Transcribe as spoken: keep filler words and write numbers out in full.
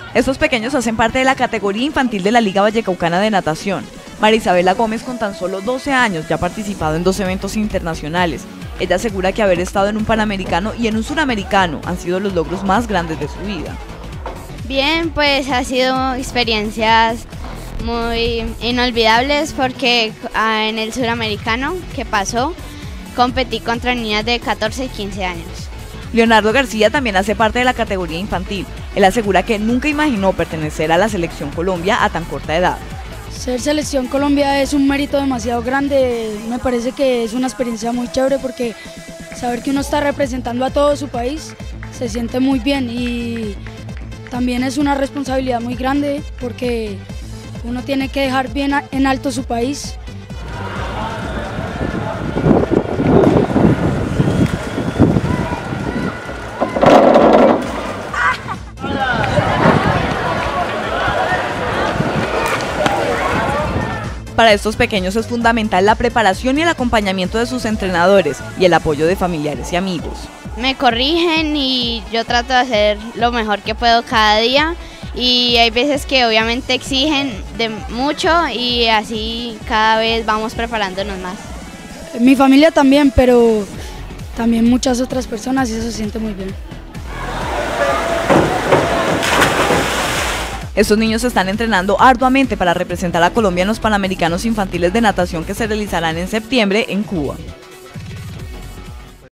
Estos pequeños hacen parte de la categoría infantil de la Liga Vallecaucana de Natación. María Isabela Gómez, con tan solo doce años, ya ha participado en dos eventos internacionales. Ella asegura que haber estado en un Panamericano y en un Suramericano han sido los logros más grandes de su vida. Bien, pues ha sido experiencias muy inolvidables porque en el Suramericano que pasó competí contra niñas de catorce y quince años. Leonardo García también hace parte de la categoría infantil. Él asegura que nunca imaginó pertenecer a la Selección Colombia a tan corta edad. Ser Selección Colombia es un mérito demasiado grande, me parece que es una experiencia muy chévere porque saber que uno está representando a todo su país se siente muy bien y también es una responsabilidad muy grande porque uno tiene que dejar bien en alto su país. Para estos pequeños es fundamental la preparación y el acompañamiento de sus entrenadores y el apoyo de familiares y amigos. Me corrigen y yo trato de hacer lo mejor que puedo cada día y hay veces que obviamente exigen de mucho y así cada vez vamos preparándonos más. Mi familia también, pero también muchas otras personas y eso se siente muy bien. Estos niños se están entrenando arduamente para representar a Colombia en los Panamericanos Infantiles de Natación que se realizarán en septiembre en Cuba.